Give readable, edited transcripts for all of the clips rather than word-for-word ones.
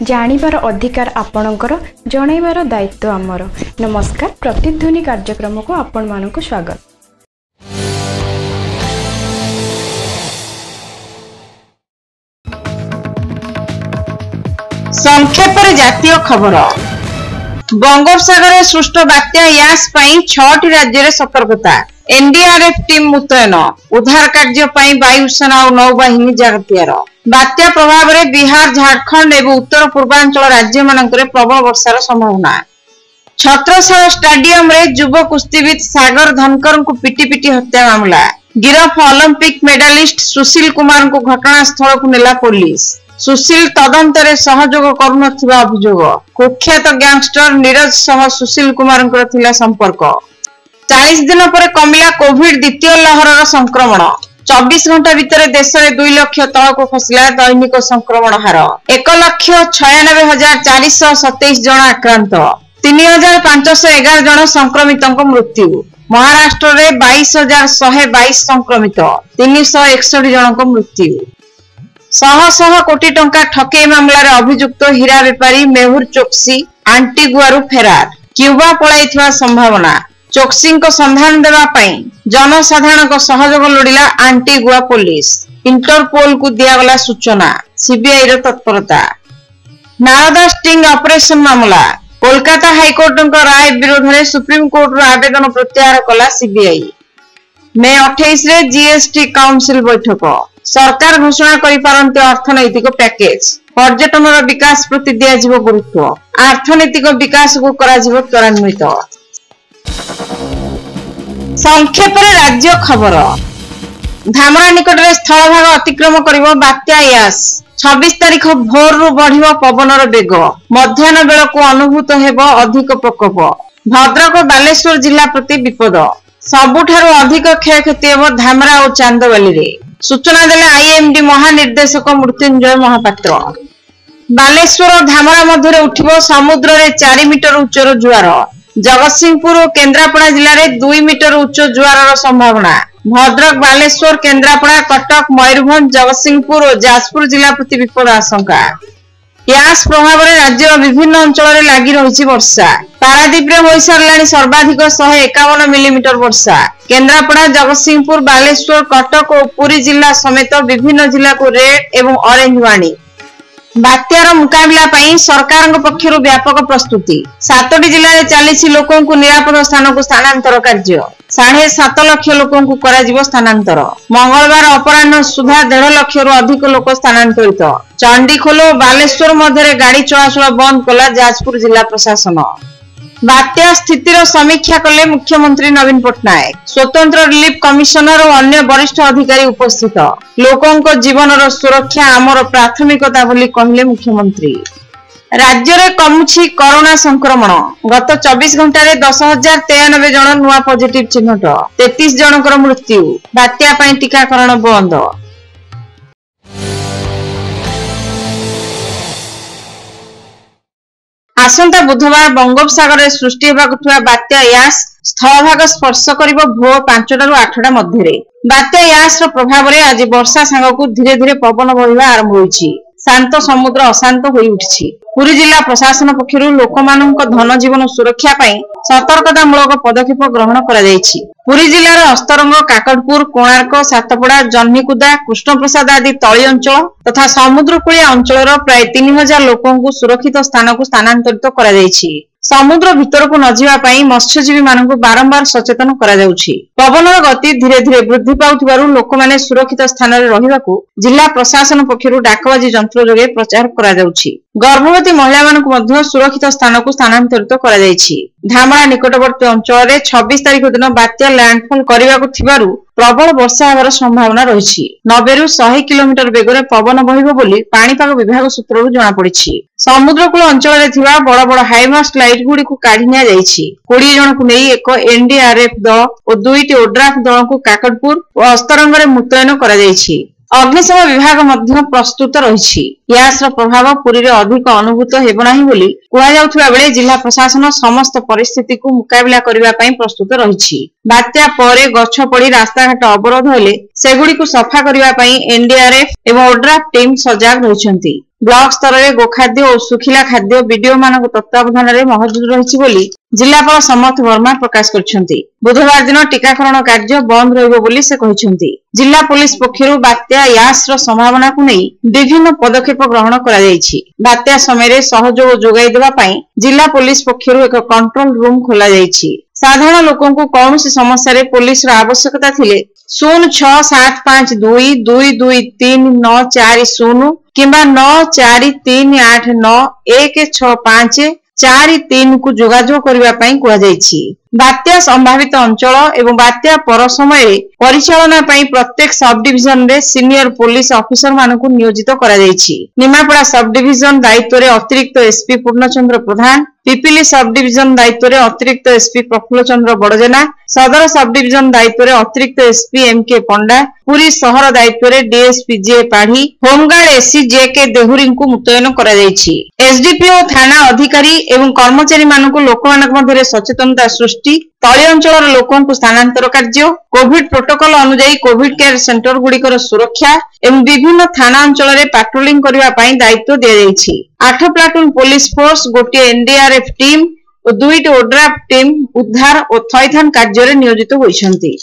जानिबार अधिकार आपणकर जणाइबार दायित्व आमर। नमस्कार, प्रतिध्वनि कार्यक्रम को आपण मानक स्वागत। संक्षेप जातीय खबर। बंगोपसागर सृष्ट बात्या यास 6टी राज्य सतर्कता। एनडीआरएफ टीम मुतयन। उद्धार कार्य वायुसेना और नौबाहिनी जागतियार। बात्या प्रभाव में बिहार, झारखंड एवं उत्तर पूर्वांचल राज्य मानक प्रबल वर्षार संभावना। छत्रसाल स्टेडियम रे युव कुस्तीविद सागर धनकर को पिटी पिटी हत्या मामला। गिरफ ओलंपिक मेडालिस्ट सुशील कुमार को घटनास्थल को नेला पुलिस। सुशील तदंतरे सहयोग करुनथिबा अभियोग। कुख्यात गैंगस्टर नीरज सह सुशील कुमार थिला संपर्क। 40 दिन पर कमिला कोविड द्वितीय लहर संक्रमण। 24 घंटा भितर देश में 2 लाख तल को खसला दैनिक संक्रमण हार। 1,96,427 जन आक्रांत। 3,511 जन संक्रमित मृत्यु। महाराष्ट्र में 22,122 संक्रमित। 361 जन मृत्यु। शह शह कोटी टंका ठकेई मामलार अभियुक्त हीरा बेपारी मेहुर चोक्सी आंटीगुआरू फेरार। क्यूबा पलाइथिबा संभावना। चोक्सी को संधान देवा पई जनसाधारण को सहयोग लोडिला आंटीगुआ पुलिस। इंटरपोल को दियागला सूचना। सीबीआई रो तत्परता। नारदा स्टिंग ऑपरेशन मामला। कोलकाता हाईकोर्ट राय विरोध में सुप्रीम कोर्ट रो आवेदन प्रत्याहार कला सीबीआई। मे 28 रे जीएसटी काउंसिल बैठक। सरकार घोषणा करि पारंते अर्थनैतिक पैकेज। पर्यटन विकास प्रति दिया जिवो गुरुत्व। अर्थनैतिक विकास को करा जिवो त्वरान्वित। संक्षेप राज्य खबर। धामरा निकट में स्थलभाग अतिक्रम करिवो बात्या यास। 26 तारीख भोर रु बढ़िवो पवनर बेग। मध्याह्न बेल को अनुभूत हेबो अधिक प्रकोप। भद्रक बालेश्वर जिला प्रति विपद। सबुठारु अधिक क्षयक्षति हेबो धामरा और चांदवाली रे। सूचना देले आईएमडी महानिर्देशक मृत्युंजय महापात्र। बालेश्वर और धामरा मध्य उठिबो समुद्र रे 4 मीटर उच्चर जुआर। जगतसिंहपुर और केन्द्रापड़ा जिले में 2 मीटर उच्च जुआर संभावना। भद्रक, बालेश्वर, केन्द्रापड़ा, कटक, मयूरभंज, जगतसिंहपुर और जाजपुर जिला प्रति विपद आशंका। यास प्रभाव में राज्य विभिन्न अंचल में लगी रही वर्षा। पारादीप में हो सारे सर्वाधिक 151 मिलीमीटर वर्षा। केन्द्रापड़ा, जगतसिंहपुर, बालेश्वर, कटक और पुरी जिला समेत विभिन्न जिला को रेड एवं ऑरेंज वार्निंग। बात्यार मुकाबला पई सरकार पक्षरु व्यापक प्रस्तुति। 7टी जिले में चली लोकों को निरापद स्थान को स्थानांतर कार्य। 7.5 लाख लोकों को कराजिवो स्थानांतर। मंगलवार अपराह्न सुधा 1.5 लाख अधिक लोक स्थानांतरित। चंडीखोल और बालेश्वर मध्य गाड़ी चलाचल बंद कला जाजपुर जिला प्रशासन। बात्या स्थितिर समीक्षा कले मुख्यमंत्री नवीन पट्टनायक। स्वतंत्र रिलीफ कमिशनर और अन्य वरिष्ठ अधिकारी उपस्थित। लोकों जीवन सुरक्षा आमर प्राथमिकता बोली कहले मुख्यमंत्री। राज्य में कमुछि कोरोना संक्रमण। गत 24 घंटा 10,093 जन नुआ पॉजिटिव चिन्हट। 33 जनकर मृत्यु। बात्या पई टीकाकरण बंद। आसंता बुधवार बंगोपसागर में सृष्टि होगा बात्या यास स्थलभाग स्पर्श करिबो भोर 5टा रु 8टा मध्य। बात्या यास प्रभाव में आज वर्षा सांगकु धीरे धीरे पवन बहिबा आरंभ होईछि। शांत समुद्र अशांत होई उठिछि। पुरी जिला प्रशासन पक्षरु लोकमानक धन जीवन सुरक्षा पई सतर्कतामूलक पदक्षेप ग्रहण करा जायछि। पुरी जिलार अस्तरंग, काकड़पुर, कोणार्क, सातपड़ा, जन्हीकुदा, कृष्णप्रसाद आदि तली अंचल तथा समुद्रकूलिय अंचल प्राय 3000 लोकों को सुरक्षित स्थान को स्थानांतरित करा जायछि। समुद्र भीतर को न जावा पई मत्स्यजीवी मानक बारंबार सचेतन करा जाउछि। पवनर गति धीरे धीरे वृद्धि पाउथिबारु लोकमाने सुरक्षित स्थान रे रहिबाकू जिला प्रशासन पक्षरु डाकबाजी यंत्र जोगे प्रचार करा जाउछि। गर्भवती महिला मानक मध्य सुरक्षित स्थान को स्थानांतरित करा जायछि। धामरा निकटवर्ती अंचल रे 26 तारीख दिन बात्या लैंडफॉल करबाकू थिबारु प्रबल वर्षा होबार संभावना रहिछि। 90 रु 100 किलोमीटर बेगरे पवन बहिबो बोली पाणीपाग विभाग सूत्ररु जणा पड़िछि। समुद्रकूल अंचल रे थिबा बड़ बड़ हाईमास्ट लाइट गुडी को काढी निया जायछि। 20 जन को नेई एक एनडीआरएफ दल और 2टी ओड्राफ दल को काकड़पुर और अस्तरंग रे मुतयन करा जायछि। अग्निशम विभाग मध्य प्रस्तुत रही। यासर प्रभाव पुरी रे अधिक अनुभूत हेब नाही बोली कुहा जाउथबा बेले जिला प्रशासन समस्त परिस्थिति को मुकाबला करिबा पई प्रस्तुत रही। बात्या परे गछ पड़ी रास्ता घाट अवरोध हेले सेगुडी को सफा करिबा पई एनडीआरएफ एवं ओड्राफ टीम सजाग रहिसंती। ब्लॉक स्तर में गोखाद्य और सुखिला खाद्य बीडीओ मान तत्वावधान में मौजूद रही बोली जिलापाल समर्थ वर्मा प्रकाश करछन्ती। बुधवार दिन टीकाकरण कार्य बंद रहिबो बोली से कहिसन्ती। जिला पुलिस पक्षरु बात्या यास रो संभावना को नहीं विभिन्न पदक्षेप ग्रहण करा जायछि। बात्या समय सहयोग जोगाई देबा पई जिला पुलिस पक्षरु एक कंट्रोल रूम खोला जायछि। साधारण लोकों को कौन सी समस्या रे पुलिस रो आवश्यकता थिले 06752 223940 किंबा 94389165 43 को जोगाजोग करबा पई कुआ जायछि। बात्या संभावित अंचल एवं बात्या पर समय परिचालना पई प्रत्येक सब डिविजन रे सीनियर पुलिस ऑफिसर मानकु नियोजित करा जायछि। निमापड़ा सब डिविजन दायित्व रे अतिरिक्त एसपी पूर्णचंद्र प्रधान, पिपिली सब डिविजन दायित्व रे अतिरिक्त एसपी प्रफुल्ल चंद्र बड़जेना, सदर सब डिविजन दायित्व रे अतिरिक्त एसपी एमके पंडा, पुरी शहर दायित्व रे DSP J Padhi, home guard SC JK Dehuri को मुतयन करा जायछि। एसडीपीओ थाना अधिकारी एवं कर्मचारी मानकु लोकमानक मध्य सचेतनता सृष्टि, तली अंचल लोकों को स्थानांतर कार्य, कोविड प्रोटोकॉल अनुसार कोविड केयर सेंटर गुड़िकर सुरक्षा एवं विभिन्न थाना अंचल में पेट्रोलिंग करबा पई दायित्व दिया जायछि। 8 प्लाटून पुलिस फोर्स, गोटे एनडीआरएफ टीम और 2टी ओड्राफ टीम उद्धार और थैथान कार्य रे नियोजित होइछन्ति।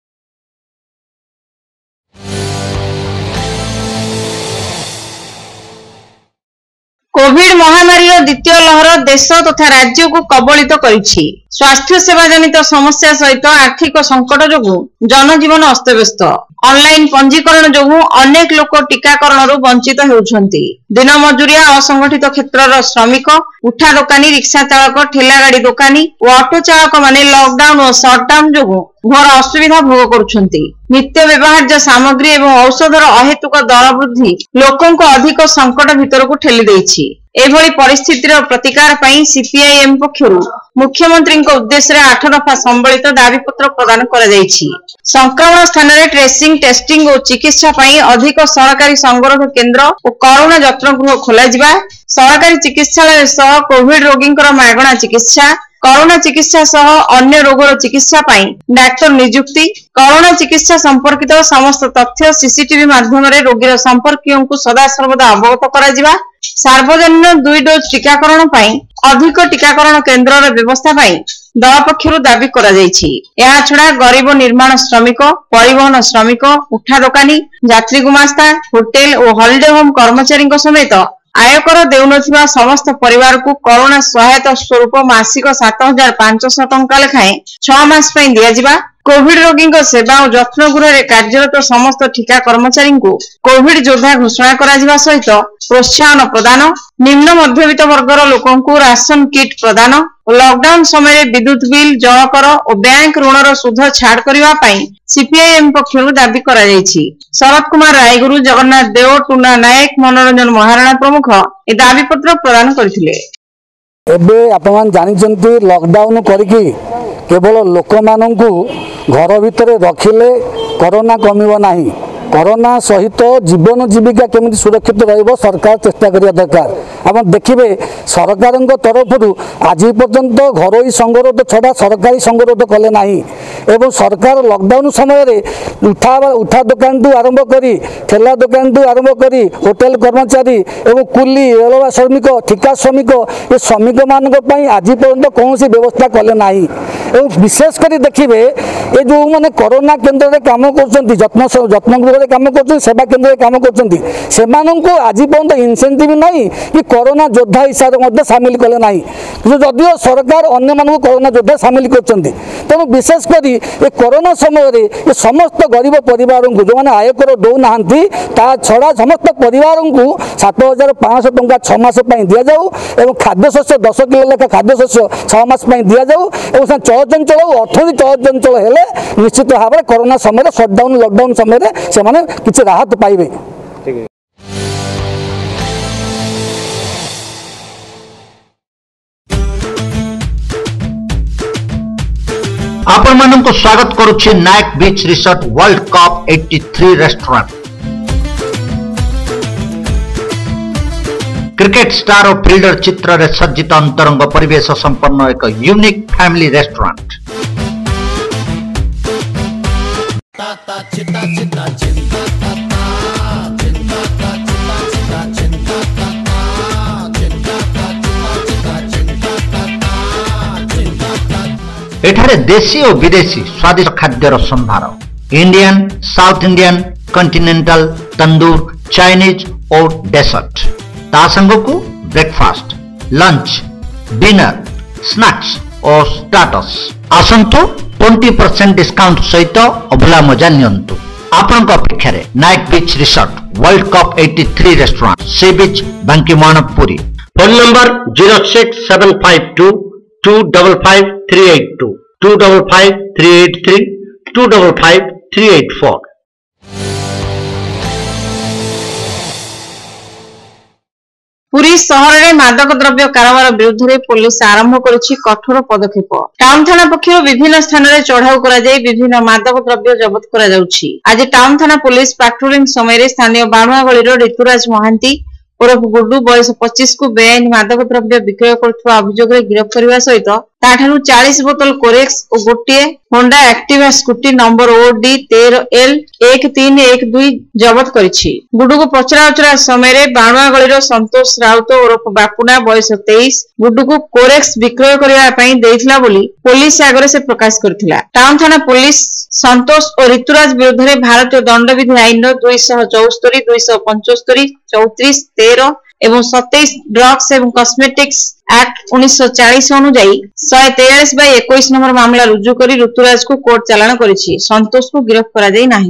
कोविड महामारी द्वितीय लहर देश तथा राज्य को कबलित करिछि। स्वास्थ्य सेवा जनित समस्या सहित आर्थिक संकट जोगु जनजीवन अस्तव्यस्त। ऑनलाइन पंजीकरण जोगु अनेक लोक टीकाकरण रु वंचित हेउछन्ति। दिन मजूरिया, असंगठित क्षेत्रर श्रमिक, उठा दोकानी, रिक्शा चालक, ठेला गाड़ी दोकानी और ऑटो चालक माने लॉकडाउन और शटडाउन जोगु घर असुविधा भोग करुछन्ति। नित्य व्यवहार्य सामग्री एवं औषधर अहेतुक दर वृद्धि लोकों को अधिक संकट भीतर को ठेली देछि। एभली परिस्थितिर प्रतिकार पई सीपीआईएम पक्षरु मुख्यमंत्री उद्देश्य 8 दफा संबलित दाबीपत्र प्रदान करा जायछि। संक्रमण स्थान में ट्रेसिंग, टेस्टिंग और चिकित्सा पई अधिक सरकारी संगरोध केंद्र और कोरोना जत्न गृह खोला जिबा, सरकारी चिकित्सालय सह कोविड रोगींकर मागणा चिकित्सा, कोरोना चिकित्सा सह अन्य रोगर चिकित्सा पई डाक्टर नियुक्ति, कोरोना चिकित्सा संपर्कित समस्त तथ्य सीसीटीवी माध्यम रे रोगीर संपर्कियों को सदा सर्वदा अवगत करा जिबा, सार्वजनिक 2 डोज टीकाकरण पई अधिक टीकाकरण केंद्र रे व्यवस्था पई दल पक्षरु दाबी करा जायछि। या छडा गरीब निर्माण श्रमिक, परिवहन श्रमिक, उठा दोकानी, यात्री गुमास्ता, होटेल और हॉलिडे होम कर्मचारी समेत आयकर देउनथिबा समस्त परिवार को कोरोना सहायता स्वरूप मासिक 7500 टंका लेखाएं 6 मास पई दिया जिबा। कोविड रोगी सेवा और जत्न गृह कार्यरत समस्त ठिका कर्मचारी को कोविड योद्धा घोषणा करा जिबा सहित प्रोत्साहन प्रदान, निम्न मध्यवित्त वर्गर लोकों को राशन किट प्रदान, लॉकडाउन समय विद्युत बिल, जलकर और बैंक ऋणर सुध छाड़ करबा पई सीपीआईएम पक्षरु दाबी करा जायछि। शरद कुमार रायगुरु, जगन्नाथ देव, टुना नायक, मनोरंजन महाराणा प्रमुख ए दाबी पत्र प्रदान करथिले। एबे आपण जानिचंती लॉकडाउन करिकि केवल लोक माननकु घर भितर रखिले कोरोना कमिबो नाही। कोरोना सहित जीवन जीविका केमिति सुरक्षित रहिबो सरकार चेष्टा करिया दरकार। आप देखिए सरकार तरफ आज पर्यंत घरोई संगरोध छड़ा सरकारी संगरोध कले नाही एवं सरकार लॉकडाउन समय उठा दुकान टू आरंभ करी ठेला दुकान टू आरंभ करी होटेल कर्मचारी एवं कुली रेलवे श्रमिक ठिका श्रमिक ये श्रमिक मान आज पर्यंत कौन व्यवस्था कले नाही। एवं विशेषकर देखिए ये जो मैंने कोरोना केन्द्र में कम कर जत्न गृह कम कर सेवा केन्द्र में कम कर आज पर्यंत इनसेंटिव नहीं कि कोरोना योद्धा हिसाब से सामिल कले ना जदिव सरकार अन्य मानक कोरोना योद्धा सामिल कर तेणु विशेषकर ये कोरोना समय ये समस्त गरीब परिवार को जो मैंने आयकर दौना ता छड़ा समस्त परिवार को 7500 टंका 6 मास दि जाऊ और खाद्य शस्य 10 किलो लेखा खाद्य शस्य 6 मास दि जाऊ और चलचंचल अर्थनीति चलचंचल हेले निश्चित भाव में कोरोना समय सटडाउन लॉकडाउन समय से माने किसी राहत पाइबे। आपण मानक स्वागत करुछि Nayak beach resort world cup 83 restaurant. Cricket star और फिल्डर चित्र रे सज्जित अंतरंग परिवेश संपन्न एक यूनिक फैमिली रेस्टोरेंट। एठारे देशी और विदेशी स्वादिष्ट खाद्यर संभार Indian, south Indian, continental, tandoor, Chinese और डेजर्ट ता संगको ब्रेकफास्ट, लंच, डिनर, स्नैक्स और स्टार्टर्स आसंतु 20% डिस्काउंट सहित अभुला मजा नियंतु। आपन अपेक्षा Nayak beach resort world cup 83 restaurant sea beach Bankimohan Puri. Phone number 06752 255 382 255 383 255 384। Puri सहर में मादक द्रव्य कारोबार विरुद्ध में पुलिस आरंभ करुछि कठोर पदक्षेप। टाउन थाना पक्षर विभिन्न स्थान में चढ़ाऊ कर विभिन्न मादक द्रव्य जबत कर। आज टाउन थाना पुलिस पेट्रोलिंग समय स्थानीय बाणुआगली ऋतुराज महांती उर्फ गुड्डू बयस 25 को बेआईन मादक द्रव्य विक्रय करुवा अभियोग गिरफ करने सहित ताठारु 40 बोतल कोरेक्स और गोटे Honda Activa Scooty number OD 13L 1312 जबत करिछि। गुड्डू को पचराउचरा समय बाणुआगली संतोष राउत उर्फ बापुना बयस 23 गुड्डू को कोरेक्स विक्रय करने देथिला बोली पुलिस आगे से प्रकाश करथिला। टाउन थाना पुलिस संतोष और ऋतुराज विरुद्ध में भारतीय दंडविधि आईन 274, 275, 34, 13 एवं 27 ड्रग्स एवं कॉस्मेटिक्स एक्ट 1940 अनुଯାयी 143/21 नंबर मामला रुजु करी ऋतुराज को कोर्ट चालान करिछि। संतोष को गिरफ्त करा जाई नाही।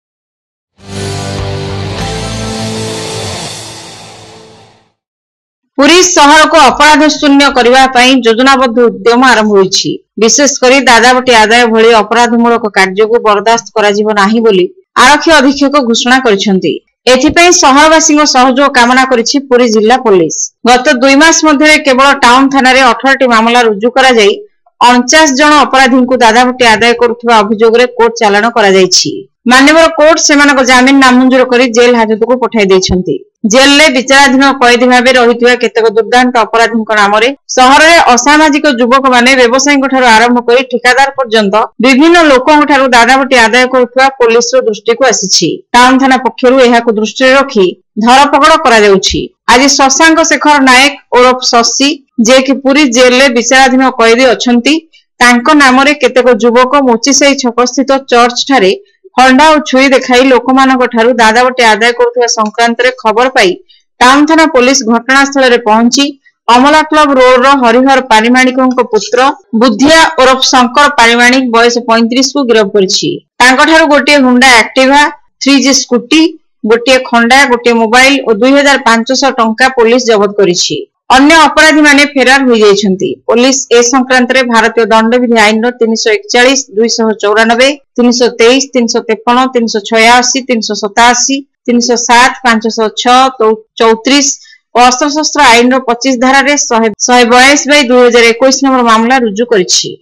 पुरी शहर को अपराध शून्य करने ପାଇଁ योजनाबद्ध उद्यम आरंभ होइछि। विशेषकर दादाबटी आदाय भली अपराधमूलक कार्य को बर्दाश्त करा जिवो नाही बोली आरक्षी अधीक्षक घोषणा करिसेंति। एथिପାଇଁ सहरवासी सहयोग कामना करिछि पुरी जिला पुलिस। गत 2 मास मध्य केवल टाउन थाना रे 18टी मामला रुजु करा जाई 49 जन अपराधी को दादाबटी आदाय करुवा अभियोग रे कोर्ट चालान करा जाइछि। मान्यवर कोर्ट सेमानक जामिन नामंजूर करी जेल हाजत को पठाई दैछन्ति। जेल ले विचाराधीन कैदी भाबे रहितबा केतक दुर्दांत अपराधी नाम रे शहर रे असामाजिक युवक माने व्यवसायी ठारू आरंभ करी ठेकादार पर्यंत विभिन्न लोकଙ୍କ ठारू दादाबटी आदाय करुवा पुलिस रो दृष्टि को आसीछि। टाउन थाना पक्षरु एहाको दृष्टि रे रखी धरपकड़ करा जाउछि। आज शशांक शेखर नायक उर्फ शशि जे कि पुरी जेल ले विचाराधीन कैदी अछंती तांको नाम रे केतक युवक मोचिसाई छक स्थित चर्च ठारे हंडा और छुई देखाई लोकमानक ठारू दादाबटी आदाय करुवा संक्रांत रे खबर पाई टाउन थाना पुलिस घटनास्थल रे पहुंची अमला क्लब रोड रो हरिहर पारिमाणिकଙ୍କ पुत्र बुद्धिया उर्फ शंकर पारिमाणिक बयस 35 को गिरफ्त करिछि। तांको ठारू गोटे होंडा एक्टिवा 3G स्कूटी गोटे खंडा गोटे मोबाइल और 2500 टंका पुलिस जबत करिछि। अन्य अपराधी माने फेरार हो जाइछन्ति। पुलिस ए संक्रांत रे भारतीय दंडविधि आईन 341, 294, 323, 353, 386, 387, 307, 506, 34 और अस्त्रशस्त्र आईन 25 धारा रे 122/2021 नंबर मामला रुजु करिछि।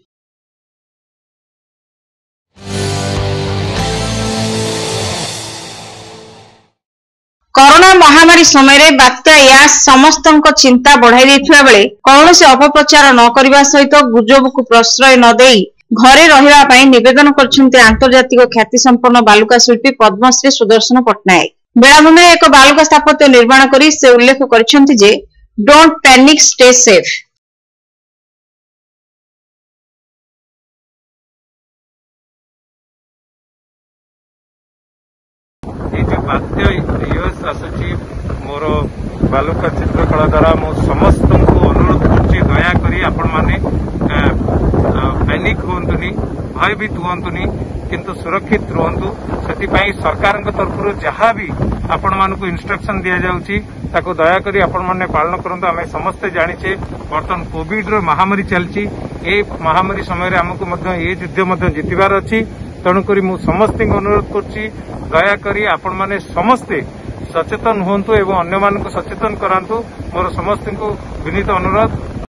कोरोना महामारी समय बात्या यास समस्त चिंता बढ़ाई देथिबा बेले कौनसी अपप्रचार न करबा सहित गुजब को प्रश्रय न देई घरे रहिबा पई निवेदन करछन्ते आंतर्जातिक ख्याति संपन्न बालुका शिल्पी पद्मश्री सुदर्शन पट्टनायक। बेलाभूमि एक बालुका स्थापत्य निर्माण करी से उल्लेख करछन्ति जे डोंट पैनिक स्टे सेफ। मोर बालुका चित्रकला द्वारा मो समस्त को अनुरोध कर दया करी आपण माने पैनिक होंतुनी भयभीत होंतुनी किंतु सुरक्षित रहंतु। सेतिपई सरकार तरफ जहाँ भी आपण मानक इंस्ट्रक्शन दिया जाउची ताको दया करी आपण माने पालन करंतु। आमे समस्त जानिछे वर्तमान कोविड रो महामारी चलची ए महामारी समय रे हमकु मध्य ए युद्ध मध्य जितिबार अछि। तेणुकरी मु समस्त अनुरोध करछि दया करी आपण माने समस्ते सचेतन होंतु एवं अन्य मानक सचेतन करांतु। मोर समस्त को विनीत अनुरोध।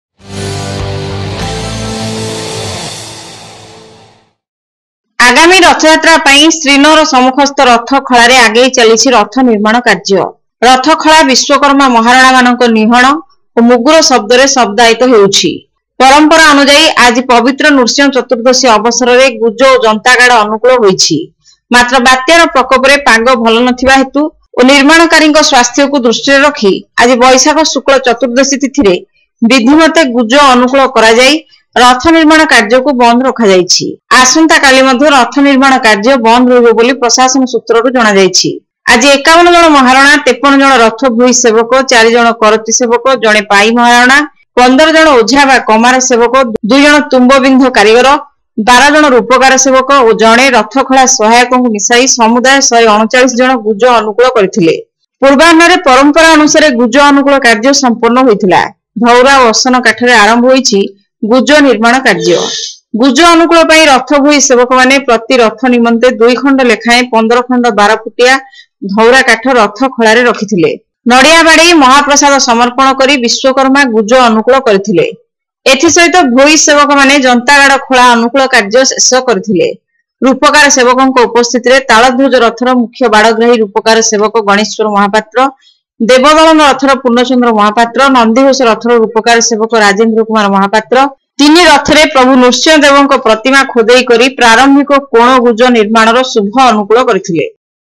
आगामी रथयात्रा पई श्रीनगर सम्मुखस्थ रथ खळारे आगे चलीछि रथ निर्माण कार्य। रथ खळा विश्वकर्मा महाराणा मानक निहण और मुगुर शब्द रे शब्दायित हेउछि। परंपरा अनुसार आज पवित्र नृसिंह चतुर्दशी अवसर में गुज और जनतागाड़ अनुकूल होइछि। मात्र बात्यार प्रकोप रे पाग भल नथिबा हेतु और निर्माणकारी स्वास्थ्य को दृष्टि रखी आज बैशाख शुक्ल चतुर्दशी तिथि रे विधिमते गुज अनुकूल करा जाई रथ निर्माण कार्य को बंद रखाଯାଇଛି। आसंता काली मध्य रथ निर्माण कार्य बंद रहिबो बोली प्रशासन सूत्रରୁ जणा जायछि। आज 51 जन महाराणा, 53 जन रथ भूई सेवक, 4 जन करती सेवक, जणे पाई महाराणा, 15 जन ओझा बा कमार सेवक, 2 जन तुम्बबिंध कारीगर, 12 जन रूपकार सेवक और जणे रथखोला सहायक को मिसाई समुदाय 139 जन गुज अनुकूल करथिले। पूर्वाह्न परंपरा अनुसार गुज अनुकूल कार्य संपन्न होइथिला। धौरा और असन काठरे आरंभ होइछि गुज निर्माण कार्य। गुज अनुकूल पई रथ भूई सेवक माने प्रति रथ निमंते 2 खंड लेखाएं 15 खंड 12 फुटिया धौरा काठ रथ खोलारे रखिथिले। नडिया बाड़ी महाप्रसाद समर्पण करी विश्वकर्मा गुज अनुकूल करथिले। एथि सहित भोई सेवक माने जनतागाड़ खोला अनुकूल कार्य शेष करथिले। रूपकार सेवकों उपस्थित रे तालध्वज रथर मुख्य बाड़ग्राही रूपकार सेवक गणेश्वर महापात्र, देवदलन रथर पूर्णचंद्र महापात्र, नंदीघोष रथर रूपकार सेवक राजेंद्र कुमार महापात्र 3 रथरे प्रभु नृसिंह देवଙ୍କ प्रतिमा खोदेई करी प्रारंभिक कोण गुज निर्माणर शुभ अनुकूल करथिले।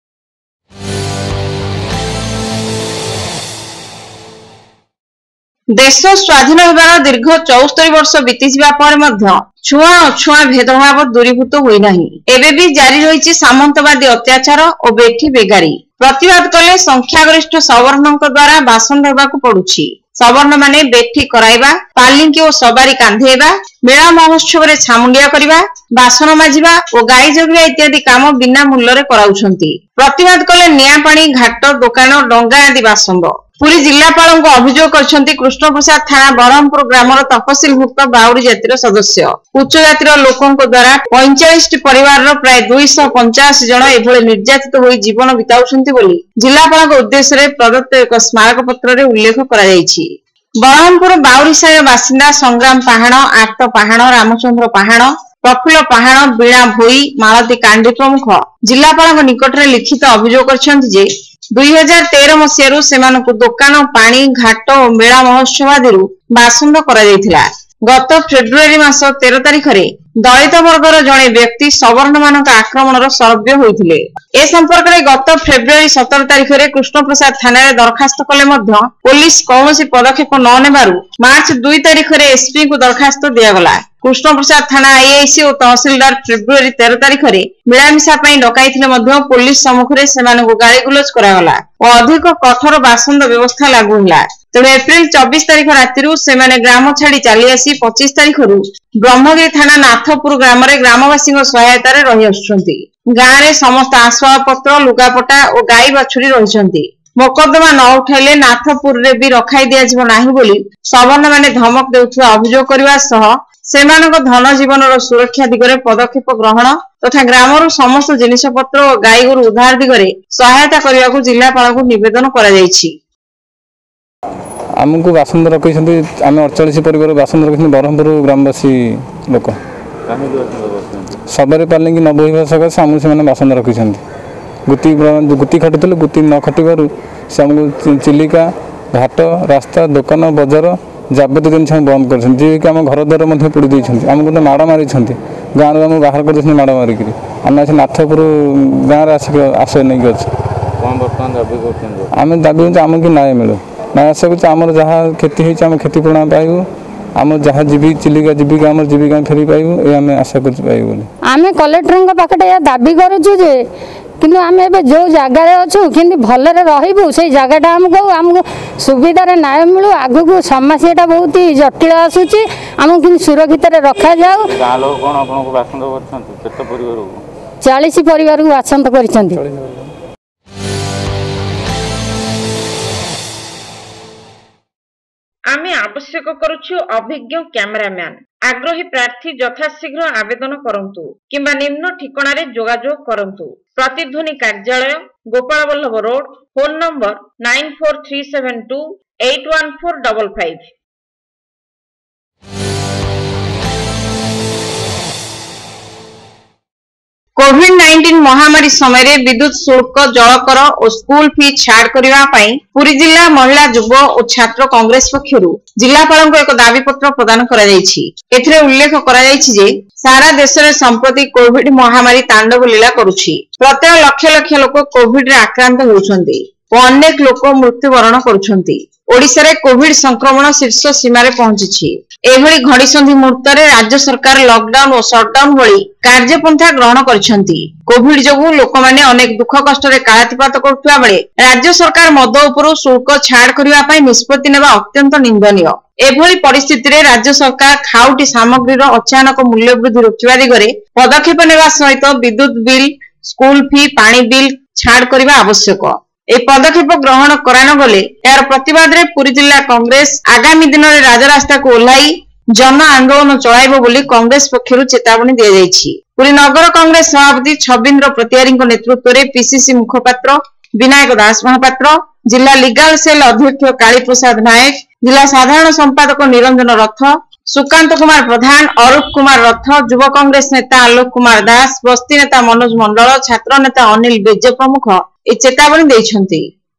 देश स्वाधीन होबार दीर्घ 74 वर्ष बीतीजिबा पर मध्य छुआ अछुआ भेदभाव दूरीभूत होई नाही। एबे भी जारी रहिछि सामंतवादी अत्याचार और बेठी बेगारी। प्रतिवाद कले संख्यागरिष्ठ सवर्णଙ୍କ द्वारा बासन देबाकू पडुछि। सवर्ण माने बेठी कराइबा, पालिंकी और सवारी कांधेबा, मेला महोत्सव रे छामुंडिया करिबा, बासन माजिबा और गाई जगिबा इत्यादि काम बिना मूल्य रे कराउछंती। प्रतिवाद कले निया पानी, घाट, दुकान, डंगा आदि बासंद। पुरी जिलापाल को अभियोग करछंती कृष्ण प्रसाद थाना बरहमपुर ग्रामर तपसिलभुक्त बाउरी जातिर सदस्य। उच्च जातिर लोकों द्वारा 45 परिवार प्राय 285 जन एभଳି निर्यातित होई जीवन बिताउछंती बोली जिलापाल उद्देश्य रे प्रदत्त एक स्मारक पत्र रे उल्लेख करा जायछि। बरहमपुर बाउरीसाय बासिंदा संग्राम पाहाण, आर्त पाहाण, रामचंद्र पाहाण, प्रफुल्ल पाहाण, बीणा भोई, मालती कांडी प्रमुख जिलापाल निकट रे लिखित अभियोग करछंती जे 2013 मसीहारू सेमानकु दुकान, पानी, घाट और मेला महोत्सव आदि बासंद करा जायथिला। गत फेब्रुआरी मास 13 तारिख रे दलित वर्गर जणे व्यक्ति सवर्ण मानक आक्रमणर सर्व्य होइथिले। ए संपर्क रे गत फेब्रुआरी 17 तारिख रे कृष्ण प्रसाद थाना रे दरखास्त कले मध्य पुलिस कौनसी पदक्षेप न नेबारु मार्च 2 तारिख रे एसपी को दरखास्त दियागला। कृष्ण प्रसाद थाना आईआईसी और तहसीलदार फेब्रुआरी 13 तारिख रे मिलामिशा पई डकाइथिले मध्य पुलिस सम्मुख रे सेमानकु गाली गुलज करागला और अधिक कठोर बासंद व्यवस्था लागू होला। तेणु एप्रिल 24 तारिख रातिरु सेमाने ग्राम छाड़ी चली आसी 25 तारिखरु ब्रह्मगिरी थाना नाथपुर ग्राम रे ग्रामवासी सहायता रे रही आछुछंती। गाँ रे समस्त आसवाबपत्र, लुगापटा और गाई बाछुरी रहिछंती। मोकदमा न उठाइले नाथपुर रे भी रखाई दिया जिवो नाही बोली सवर्ण माने धमक देउथुवा अभियोग करबा सह सेमानक धन जीवनर सुरक्षा दिगरे पदक्षेप ग्रहण तथा ग्रामर समस्त जिनिसपत्र और गाई गोरु उद्धार दिगरे सहायता करने को जिलापाल को निवेदन करा जायछि। आमको बासंद रखी आम 48 परिवार बासंद रखी बरहमपुर ग्रामवासी लोक सबरे पारे कि न बोहवा सकाशे आमको से बासंद रखी गुति खटुले गुति न खटू से आमको चिलिका, घाट, रास्ता, दुकान, बजार जाबत जिन बंद कर आम घर द्वार पोड़ी देती आमको तो माड़ मारी गाँव आम बाहर कर माड़ मारिक आम आज नाथपुर गाँव में आसिक आश्रय नहीं अच्छे आम दाबी आम कि न्याय मिलू न्याय आशा आम जहाँ क्षति होती आम क्षतिपूरण पाइबू आम जहाँ जीविका चिलिका जीविका आम जीविका फेरी पाइबू ये आम आशा कर आम कलेक्टर पाखे दाबी करुचु जे किंतु आम ए जो जगार अच्छु कि भलरे रही से जगटा आमको सुविधा न्याय मिलू आग को समस्या बहुत जटिल आसूची आमको कि सुरक्षित रखा जाऊ। 40 परिवार को बासंद कर आमे आवश्यक करुछु अभिज्ञ कैमरामैन। आग्रही प्रार्थी यथाशीघ्र आवेदन करंतु किंबा निम्न ठिकाना रे जोगाजोग करंतु। प्रतिध्वनि कार्यालय, Gopal Ballabh road, phone number 94372 81455। कोविड-19 महामारी समय रे विद्युत शुल्क, जलकर और स्कूल फी छाड़ करबा पई पुरी जिला महिला, युव और छात्र कांग्रेस पक्षरु जिलापाल को एक दाबी पत्र प्रदान करा जायछि। एथिरे उल्लेख करा जायछि जे सारा देश रे संप्रति कोविड महामारी तांडव लीला करूछि। प्रत्येक लक्ष लक्ष लोक कोविड रे आक्रांत होउछन्ति और अनेक लोक मृत्युवरण करूछन्ति। ओडिसा रे कोविड संक्रमण शीर्ष सीमा रे पहुंचिछि। एभଳି घड़ीसंधि मुहूर्त राज्य सरकार लॉकडाउन और शटडाउन भली कार्यपंथा ग्रहण करिसेंती। कोविड जोगु लोक माने अनेक दुख कष्ट रे कालातिपात करथुवा बेले राज्य सरकार मद उपरु शुल्क छाड़ करिवा पई निष्पत्ति नेबा अत्यंत निंदनीय। एभଳି परिस्थिति रे राज्य सरकार खाउटी सामग्री रो अचानक मूल्य वृद्धि रोकिबा दिगरे पदक्षेप नेबा सहित विद्युत बिल, स्कूल फी, पानी बिल छाड़ करिवा आवश्यक। ए पदक्षेप ग्रहण करान गले यार प्रतिवाद रे पुरी जिला कांग्रेस आगामी दिन रे राजरास्ता को ओल्हाई जन आंदोलन चलाइबो बोली कांग्रेस पक्षरु चेतावनी दिया जायछि। पुरी नगर कांग्रेस सभापति छबिन्द्र प्रतियारी नेतृत्व रे पीसीसी मुखपात्र विनायक दास महापात्र, जिला लीगल सेल अध्यक्ष काली प्रसाद नायक, जिला साधारण संपादक निरंजन रथ, सुकांत कुमार प्रधान, अरूप कुमार रथ, युवा कांग्रेस नेता आलोक कुमार दास, बस्ती नेता मनोज मंडल, छात्र नेता अनिल बेज प्रमुख ए चेतावनी दैछन्ति।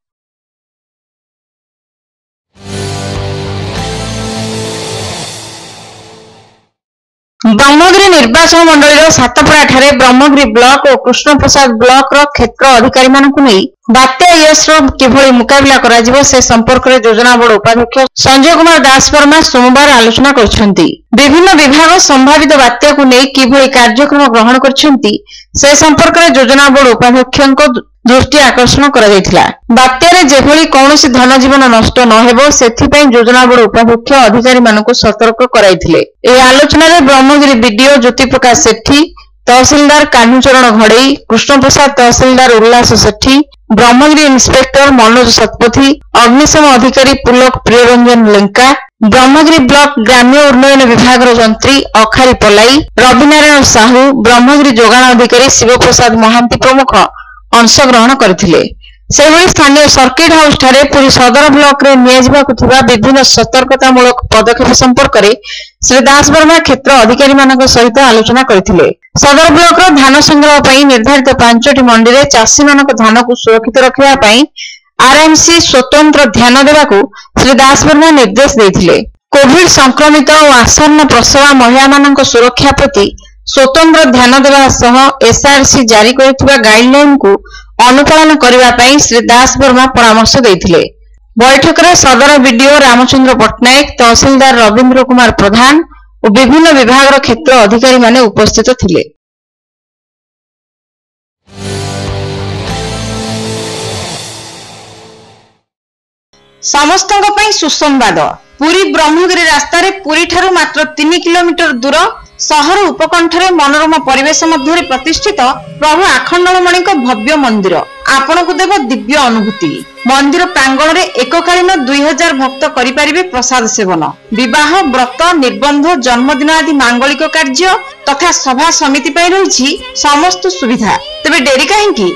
ब्रह्मगिरी निर्वाचन मंडल सातपड़ा ठारे ब्रह्मगिरी ब्लॉक और कृष्ण प्रसाद ब्लॉक रो क्षेत्र अधिकारी मानकु नै बात्या यश रो किभଳି मुकाबला करा जिवो से संपर्क रे योजना बोर्ड उपाध्यक्ष संजय कुमार दास वर्मा सोमवार आलोचना करछन्ती। विभिन्न विभाग संभावित बात्या को नै किभଳି कार्यक्रम ग्रहण करछन्ती से संपर्क रे योजना बोर्ड उपाध्यक्षक दृष्टि आकर्षण करा जायतिला। बात्या रे जेभଳି कोनोसी धन जीवन नष्ट न हेबो सेथि पई योजना बोर्ड उपाध्यक्ष अधिकारी मानकु सतर्क कराइथिले। ए आलोचना रे ब्रह्मगिरी बीडीओ ज्योति प्रकाश सेठी, तहसीलदार कान्हुचरण घड़ई, कृष्ण प्रसाद तहसीलदार उल्लास सेठी, ब्रह्मगिरी इंस्पेक्टर मनोज शतपथी, अग्निशम अधिकारी पुलक प्रियरंजन लेंका, ब्रह्मगिरी ब्लॉक ग्राम्य उन्नयन विभाग जंत्री अखारी पलाई, रविनारायण साहू, ब्रह्मगिरी जोगाण अधिकारी शिवप्रसाद महांती प्रमुख अंशग्रहण करथिले। सेभଳି स्थानीय सर्किट हाउस ठारे पुरी सदर ब्लॉक रे नियाजिबाकु थिबा विभिन्न सतर्कतामूलक पदक्षेप संपर्क रे श्री दास वर्मा क्षेत्र अधिकारी मानक सहित आलोचना करथिले। सदर ब्लॉक रो धान संग्रह पई निर्धारित 5टी मंडी रे चासी मानक धान को सुरक्षित रखिबा पई आरएमसी स्वतंत्र ध्यान देबाकू श्री दास वर्मा निर्देश देथिले। कोविड संक्रमित और आसन्न प्रसवा महिला मानक सुरक्षा प्रति स्वतंत्र ध्यान देवा सह एसआरसी जारी करथिबा गाइडलाइन को अनुपालन करिबा पई श्री दास वर्मा परामर्श देथिले। बैठक रे सदर बीडीओ रामचंद्र पटनायक, तहसीलदार रविंद्र कुमार प्रधान और विभिन्न विभाग क्षेत्र अधिकारी माने उपस्थित थिले। समस्तଙ୍କ ପାଇଁ सुसंवाद। पुरी ब्रह्मगिरी रास्ता रे पुरी ठारू मात्र 3 किलोमीटर दूर सहर उपकंठरे मनोरम परिवेश मध्य प्रतिष्ठित प्रभु आखंडलमणि भव्य मंदिर आपण को देव दिव्य अनुभूति। मंदिर प्रांगण रे एककालीन 2000 भक्त करिपारिबे प्रसाद सेवन, विवाह, व्रत, निबंध, जन्मदिन आदि मांगलिक कार्य तथा सभा समिति पई रहिछि समस्त सुविधा। तबे डेरी काहेकि?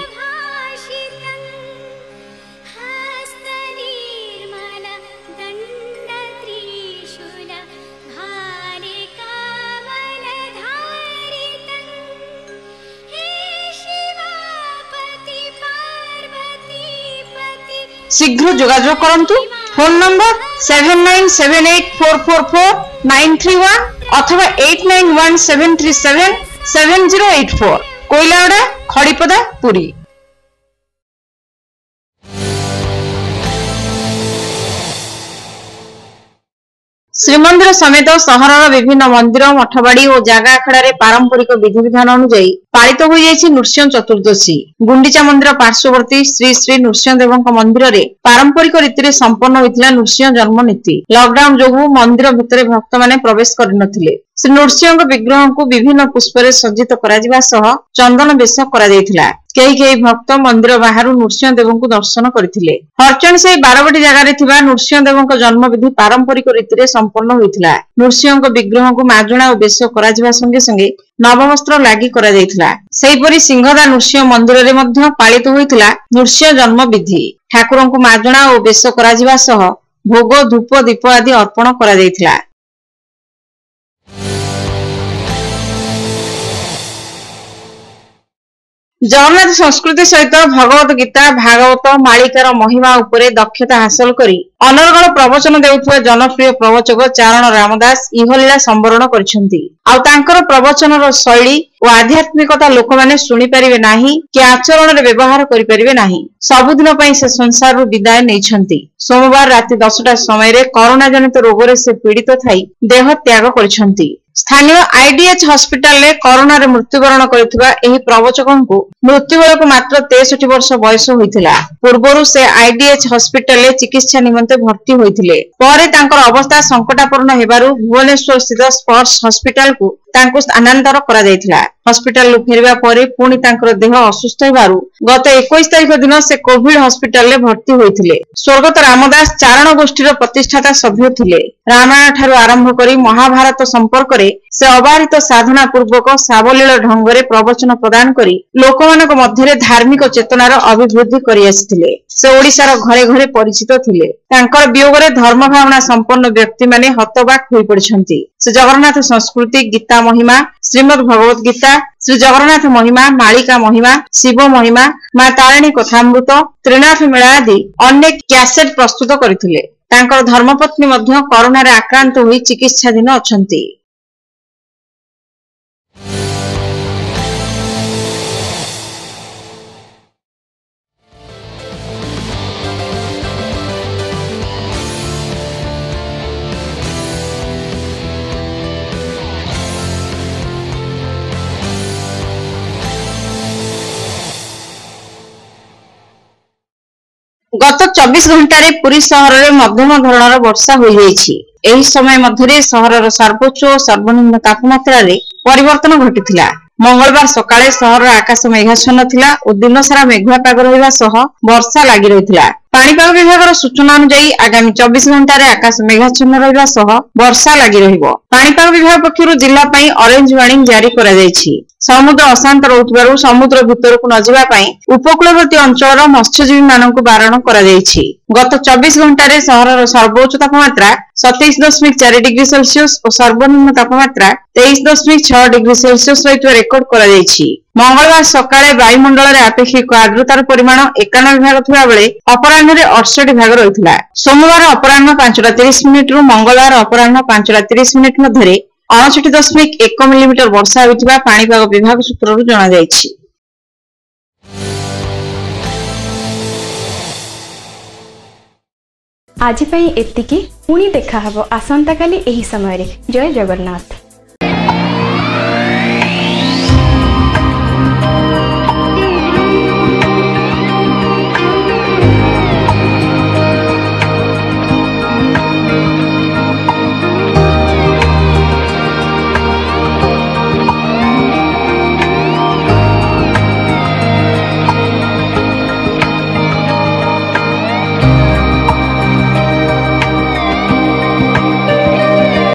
शीघ्र जोगाजोग करंतु। फोन नंबर 7978444931 अथवा 8917377084, कोइलावड़ा, खड़ीपदा, पुरी। श्रीमंदिर समेत सहरर विभिन्न मंदिर, मठबाड़ी और जागा आखड़ा रे पारंपरिक विधि विधान अनुଯାयୀ पालित हो जाइछि नृसिंह चतुर्दशी। गुंडीचा मंदिर पार्श्ववर्ती श्री श्री नृसिंह देवଙ୍କ मंदिर रे पारंपरिक रीति रे संपन्न होइतिला नृसिंह जन्म नीति। लॉकडाउन जोगु मंदिर भितरे भक्त माने प्रवेश करि नथिले। श्री नृसिंह विग्रह को विभिन्न पुष्प रे सज्जित करा जिबा सह चंदन बेश करा जायतिला। कई भक्त मंदिर बाहर नृसिंह देव को दर्शन करथिले। हरचंडी से 12 जगह रे थिबा नृसिंह देव जन्म विधि पारंपरिक रीति रे संपन्न होइतिला। नृसिंह विग्रह को माजुणा और बेश करा जिबा संगे संगे नववस्त्र लागि करा जायतिला। सेहिपरि सिंहदा नृसिंह मंदिर रे मध्य पालित होइतिला नृसिंह जन्म विधि। ठाकुर को माजुणा और बेश करा जिबा सह भोग, धूप, दीप आदि अर्पण करा जायतिला। जगन्नाथ संस्कृति सहित भगवत गीता भागवत मालिकार महिमा उपरे दक्षता हासिल करी अनर्गल प्रवचन देउथुवा जनप्रिय प्रवचक चारण रामदास इहलीला संवरण करिसेंती। आउ तांकर प्रवचनर शैली और आध्यात्मिकता लोक माने सुनी परिबे नाही कि आचरण रे व्यवहार करि परिबे नाही। सबुदिन पई से संसार रु विदाय नेइछंती। सोमवार राति 10टा समय रे कोरोना जनित रोग रे से पीड़ित थाई देह त्याग करिसेंती। स्थानीय आईडीएच हॉस्पिटल रे कोरोना रे मृत्युवरण करितबा एही प्रवचकंकु मृत्यु बेलक मात्र 63 वर्ष बयस होइतिला। पूर्वरु से आईडीएच हॉस्पिटल रे चिकित्सा निमंते भर्ती होइतिले। परे तांकर अवस्था संकटापूर्ण हेबारु भुवनेश्वर स्थित स्पर्श हॉस्पिटल को तांको स्थानांतर करा जायतिला। हॉस्पिटल रु फेरबा परे पुणी तांकर देह असुस्थ हेबारु गत 21 तारिख दिन से कोविड हॉस्पिटल रे भर्ती होइतिले। स्वर्गत रामदास चारण गोष्ठीर प्रतिष्ठाता सभ्य थिले। रामायण ठारू आरंभ करी महाभारत संपर्क रे से अबारित साधना पूर्वक सावलील ढंगरे प्रवचन प्रदान करी लोकमानक मध्यरे धार्मिक चेतनार अभिवृद्धि करि आसिथिले। से ओडिसार घरे घरे परिचित थिले। तांकर वियोगरे धर्म भावना संपन्न व्यक्ति माने हतबाक होई पड़िछंती। से जगन्नाथ संस्कृति गीता महिमा श्रीमद् भगवत गीता श्री जगन्नाथ महिमा मालिका महिमा शिव महिमा मां तारिणी कथामृत त्रिनाथ मेला आदि अनेक कैसेट प्रस्तुत करथिले। तांकर धर्मपत्नी मध्य कोरोना रे आक्रांत होई चिकित्साधीन अछंती। गत 24 घंटा रे पुरी शहर रे मध्यम धरणर वर्षा होई जायछि। एही समय मध्यरे शहरर सर्वोच्च और सर्वनिम्न तापमात्रा रे परिवर्तन घटिथिला। मंगलवार सकाळे शहर आकाश मेघाच्छन्न थिला और दिन सारा मेघुआ पाग रहिबा सह वर्षा लागि रहिथिला। पाणीपाग विभागर सूचना अनुसार आगामी 24 घंटा रे आकाश मेघाच्छन्न रहिबा सह वर्षा लागि रहिबो। पाणीपाग विभाग पक्षरु जिल्ला पई ऑरेंज वार्निंग जारी करा जायछि। समुद्र अशांत रहुथिबारु समुद्र भितरकु न जिबा पई उपकूलवर्ती अंचलर मत्स्यजीवी माननकु बारण करा जायछि। गत 24 घंटा रे शहरर सर्वोच्च तापमात्रा 27.4 डिग्री सेल्सियस और सर्वनिम्न तापमात्रा 23.6 डिग्री सेल्सियस रहितबा रेकर्ड करा जायछि। मंगलवार सकाळे वायुमंडल रे अपेक्षिक आर्द्रतार परिमाण 91 भाग थिबा बेले अपराह्न रे 68 भाग रहितला। सोमवार अपराह्न 5:30 रु मंगलवार अपराह्न 5:30 मध्यरे 69.1 मिलीमीटर वर्षा होइतिबा पाणीपाग विभाग सूत्ररु जणा जायछि। आज पई एतिकी पुणी देखा हबो आसंता काली एही समय रे। जय जगन्नाथ।